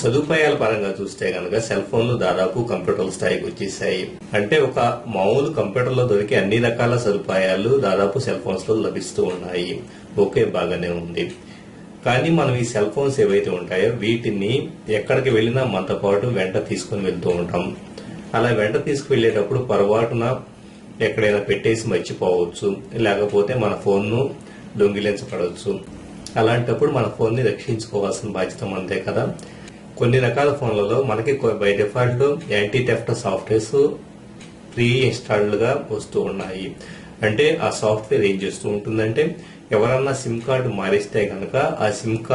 సదుపాయాల పరంగా చూస్తే గనక సెల్ ఫోన్లు దాదాపు కంప్యూటర్ల స్థాయికి వచ్చేసాయి. అంటే ఒక మామూలు కంప్యూటర్లో దొరికే అన్ని రకాల సదుపాయాలు దాదాపు సెల్ ఫోన్స్ లో లభిస్తూ ఉన్నాయి. ఓకే, బాగానే ఉంది. కానీ మనం ఈ సెల్ ఫోన్స్ ఏవైతే ఉంటాయో వీటిని ఎక్కడికి వెళ్ళినా మనతో పాటు వెంట తీసుకుని వెళ్తూ ఉంటాం. అలా వెంట తీసుకువెళ్లేటప్పుడు పొరపాటున ఎక్కడైనా పెట్టేసి మర్చిపోవచ్చు, లేకపోతే మన ఫోన్ ను దొంగిలించబడవచ్చు. అలాంటప్పుడు మన ఫోన్ ని రక్షించుకోవాల్సిన బాధ్యత మనదే కదా. కొన్ని రకాల ఫోన్లలో మనకి by default anti theft softwares pre installed గా వస్తూ ఉన్నాయి. అంటే ఆ సాఫ్ట్వేర్ ఏం చేస్తూ ఉంటుందంటే ఎవరన్నా సిమ్ కార్డు మారిస్తే గనక ఆ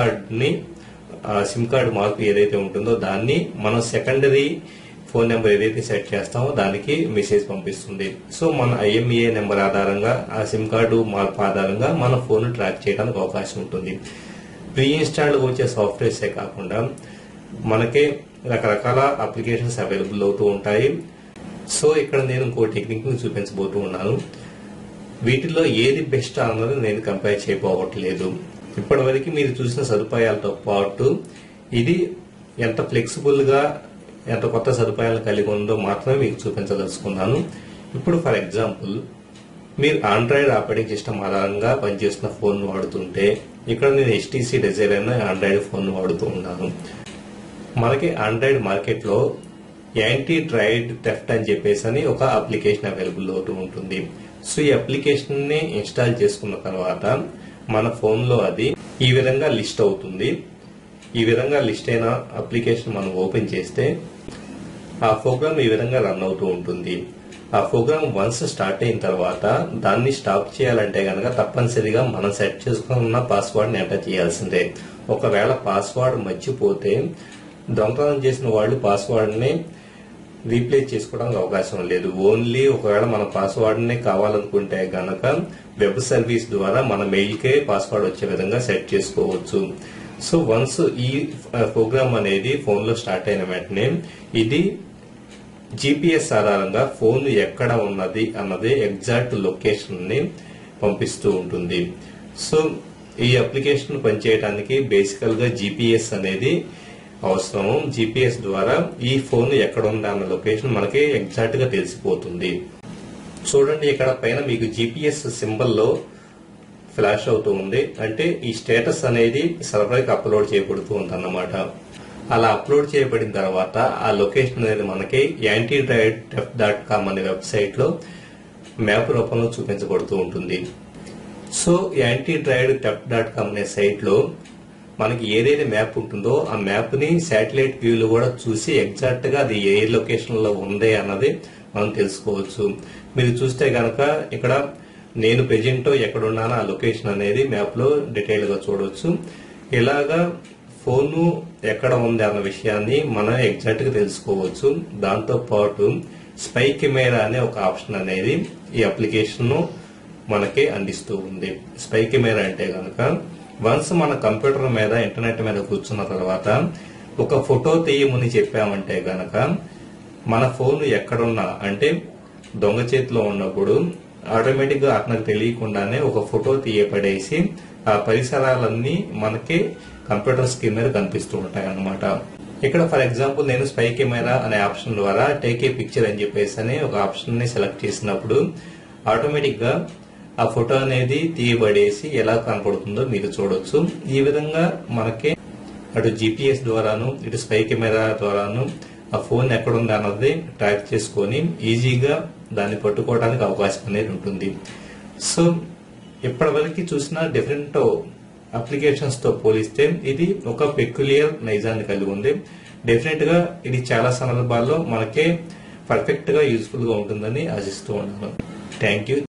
సిమ్ కార్డు మార్పు ఏదైతే ఉంటుందో దాన్ని మనం సెకండరీ ఫోన్ నెంబర్ ఏదైతే సెట్ చేస్తామో దానికి మెసేజ్ పంపిస్తుంది. సో మన IMEI నెంబర్ ఆధారంగా ఆ సిమ్ కార్డు మార్పు ఆధారంగా మన ఫోన్ ట్రాక్ చేయడానికి అవకాశం ఉంటుంది. ప్రీ ఇన్స్టాల్డ్ వచ్చే సాఫ్ట్వేర్సే కాకుండా మనకి రకరకాల అప్లికేషన్స్ అవైలబుల్ అవుతూ ఉంటాయి. సో ఇక్కడ నేను ఇంకో టెక్నిక్ ని చూపించబోతూ ఉన్నాను. వీటిలో ఏది బెస్ట్ అన్నది నేను కంపేర్ చేయకపోవట్లేదు. ఇప్పటి వరకు మీరు చూసిన సదుపాయాలతో పాటు ఇది ఎంత ఫ్లెక్సిబుల్ గా ఎంత కొత్త సదుపాయాలు కలిగి ఉందో మాత్రమే మీకు చూపించదలుచుకున్నాను. ఇప్పుడు ఫర్ ఎగ్జాంపుల్ మీరు ఆండ్రాయిడ్ ఆపరేటింగ్ సిస్టమ్ ఆధారంగా పనిచేస్తున్న ఫోన్ వాడుతుంటే ఇక్కడ నేను HTC డిజైర్ అయిన ఆండ్రాయిడ్ ఫోన్ వాడుతూ ఉన్నాను. మనకి ఆండ్రాయిడ్ మార్కెట్ లో యాంటీ డ్రాయిడ్ థెఫ్ట్ అని చెప్పేసి ఒక అప్లికేషన్ అవైలబుల్ అవుతూ ఉంటుంది. సో ఈ అప్లికేషన్ ని ఇన్స్టాల్ చేసుకున్న తర్వాత మన ఫోన్ లో అది ఈ విధంగా లిస్ట్ అవుతుంది. ఈ విధంగా లిస్ట్ అయిన అప్లికేషన్ మనం ఓపెన్ చేస్తే ఆ ప్రోగ్రామ్ ఈ విధంగా రన్ అవుతూ ఉంటుంది. ఆ ప్రోగ్రామ్ వన్స్ స్టార్ట్ అయిన తర్వాత దాన్ని స్టాప్ చేయాలంటే గనక తప్పనిసరిగా మనం సెట్ చేసుకున్న పాస్వర్డ్ ని ఎంటర్ చేయాల్సిందే. ఒకవేళ పాస్వర్డ్ మర్చిపోతే దొంగతనం చేసిన వాళ్ళు పాస్వర్డ్ ని రీప్లేస్ చేసుకోవడానికి అవకాశం లేదు. ఓన్లీ ఒకవేళ మన పాస్వర్డ్ ని కావాలనుకుంటే గనక వెబ్ సర్వీస్ ద్వారా మన మెయిల్ కే పాస్వర్డ్ వచ్చే విధంగా సెట్ చేసుకోవచ్చు. సో వన్స్ ఈ ప్రోగ్రామ్ అనేది ఫోన్ లో స్టార్ట్ అయిన వెంటనే ఇది GPS ఆధారంగా ఫోన్ ఎక్కడ ఉన్నది అన్నది ఎగ్జాక్ట్ లొకేషన్ ని పంపిస్తూ ఉంటుంది. సో ఈ అప్లికేషన్ పనిచేయడానికి బేసికల్ గా GPS అనేది అవసరం. GPS ద్వారా ఈ ఫోన్ ఎక్కడ ఉంది అన్న లొకేషన్ మనకి ఎగ్జాక్ట్ గా తెలిసిపోతుంది. చూడండి, ఇక్కడ పైన మీకు GPS సింబల్ లో ఫ్లాష్ అవుతూ ఉంది. అంటే ఈ స్టేటస్ అనేది సర్వర్ కి అప్లోడ్ చేయబడుతూ ఉంది అన్నమాట. అలా అప్లోడ్ చేయబడిన తర్వాత ఆ లొకేషన్ అనేది మనకి యాంటీడ్రాయిడ్.com అనే వెబ్సైట్ లో మ్యాప్ రూపంలో చూపించబడుతూ ఉంటుంది. సో యాంటీడ్రాయిడ్.com అనే సైట్ లో మనకి ఏదైతే మ్యాప్ ఉంటుందో ఆ మ్యాప్ ని శాటిలైట్ వ్యూలో కూడా చూసి ఎగ్జాక్ట్ గా అది ఏ లొకేషన్ లో ఉంది అన్నది మనం తెలుసుకోవచ్చు. మీరు చూస్తే గనక ఇక్కడ నేను ప్రెజెంట్ ఎక్కడున్నానో ఆ లొకేషన్ అనేది మ్యాప్ లో డీటెయిల్ గా చూడవచ్చు. ఇలాగా ఫోన్ ఎక్కడ ఉంది అన్న విషయాన్ని మనం ఎగ్జాక్ట్ గా తెలుసుకోవచ్చు. దాంతో పాటు స్పై కెమెరా అనే ఒక ఆప్షన్ అనేది ఈ అప్లికేషన్ మనకి అందిస్తూ ఉంది. స్పై కెమెరా అంటే గనక వన్స్ మన కంప్యూటర్ మీద ఇంటర్నెట్ మీద కూర్చున్న తర్వాత ఒక ఫోటో తీయమని చెప్పామంటే గనక మన ఫోన్ ఎక్కడున్నా అంటే దొంగ చేతిలో ఉన్నప్పుడు ఆటోమేటిక్ గా అతనికి తెలియకుండానే ఒక ఫోటో తీయపడేసి ఆ పరిసరాలన్నీ మనకి కంప్యూటర్ స్క్రీన్ మీద కనిపిస్తూ ఉంటాయి అన్నమాట. ఇక్కడ ఫర్ ఎగ్జాంపుల్ నేను స్పై కెమెరా అనే ఆప్షన్ ద్వారా టేక్ ఏ పిక్చర్ అని చెప్పేసి ఒక ఆప్షన్ ని సెలెక్ట్ చేసినప్పుడు ఆటోమేటిక్ గా ఆ ఫోటో అనేది తీయబడేసి ఎలా కనపడుతుందో మీరు చూడొచ్చు. ఈ విధంగా మనకి అటు GPS ద్వారాను ఇటు స్పై కెమెరా ద్వారాను ఆ ఫోన్ ఎక్కడుంది అన్నది ట్రాక్ చేసుకొని ఈజీగా దాన్ని పట్టుకోవడానికి అవకాశం అనేది ఉంటుంది. సో ఇప్పటివరకు చూసిన డిఫరెంట్ అప్లికేషన్స్ తో పోలిస్తే ఇది ఒక పెక్యులియర్ నైజాన్ని కలిగి ఉంది. డెఫినెట్ గా ఇది చాలా సందర్భాల్లో మనకే పర్ఫెక్ట్ గా యూజ్ఫుల్ గా ఉంటుందని ఆశిస్తూ ఉన్నాను. Thank you.